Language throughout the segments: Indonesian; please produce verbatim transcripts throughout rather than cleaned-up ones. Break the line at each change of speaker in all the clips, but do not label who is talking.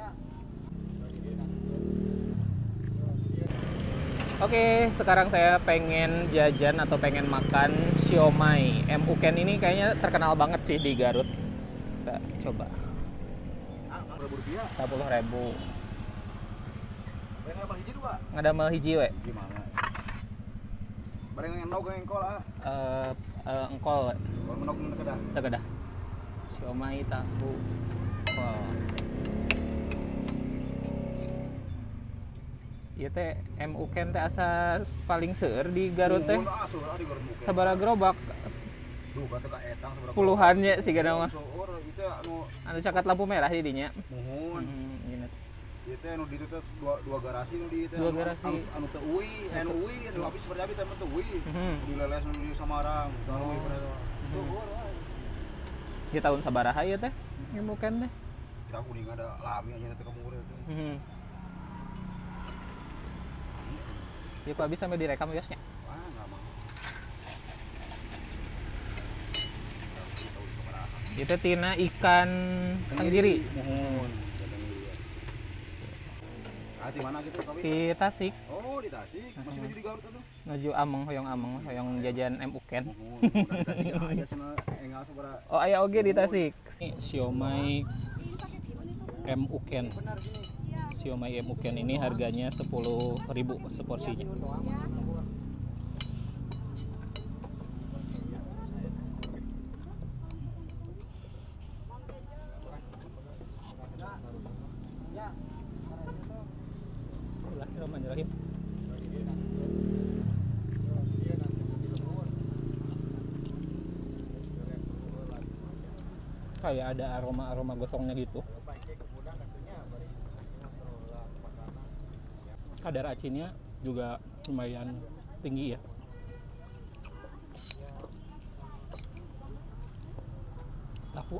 Oke, sekarang saya pengen jajan atau pengen makan siomay. M Uken ini kayaknya terkenal banget sih di Garut. Kita coba. sepuluh ribu. Nggak ada mal hiji we.
Gimana? Bareng endog engkol ah.
Eh uh, engkol we.
Kalau endog teu kedah.
Teu kedah. Siomay tahu. Wow. Ieu teh M Uken teh asa paling seueur di Garut teh. Sabaraha gerobak?
Duh, kata ka etang sabaraha.
Puluhan nya sigana mah.
Seueur ieu teh anu
Anu caket lampu merah di dinya.
muhun.
Hmm, inget.
Ieu teh anu di ditu teh dua dua garasi nu di teh.
Dua garasi.
Anu, anu teu uwi, anu uwi, anu habis seperti abi teh teu uwi.
Hmm.
Di leles nu di Samarang, anu uwi pada. Tuh,
Di tahun sabaraha ieu teh? M Uken teh.
Tidak kuning ada lami aja nanti kamu udah.
Hmm. Ya Pak, bisa sampai direkam yosnya.
Wah, nggak mau.
Itu tina ikan tenggiri.
Mohon. Ah, di mana gitu, Pak?
Di Tasik.
Oh, di Tasik. Masih menuju di Garut tuh.
Menuju Ameng, hoyong Ameng, hoyong jajan M Uken.
Mohon. Di Tasik aja sana enggak sabaraha.
Oh, aya oge di Tasik. Ini siomay M Uken. Siomay M Uken ini harganya sepuluh ribu seporsinya. Bismillahirrahmanirrahim. Kayak ada aroma-aroma gosongnya gitu. Kadar acinnya juga lumayan tinggi ya. Tahu.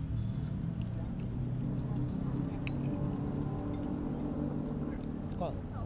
Kol.